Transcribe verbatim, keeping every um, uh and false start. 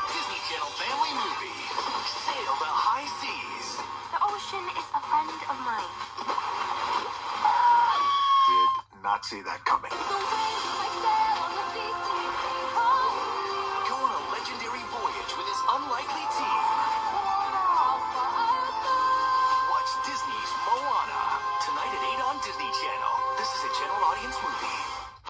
Disney Channel family movie. Sail the high seas. The ocean is a friend of mine. Did not see that coming.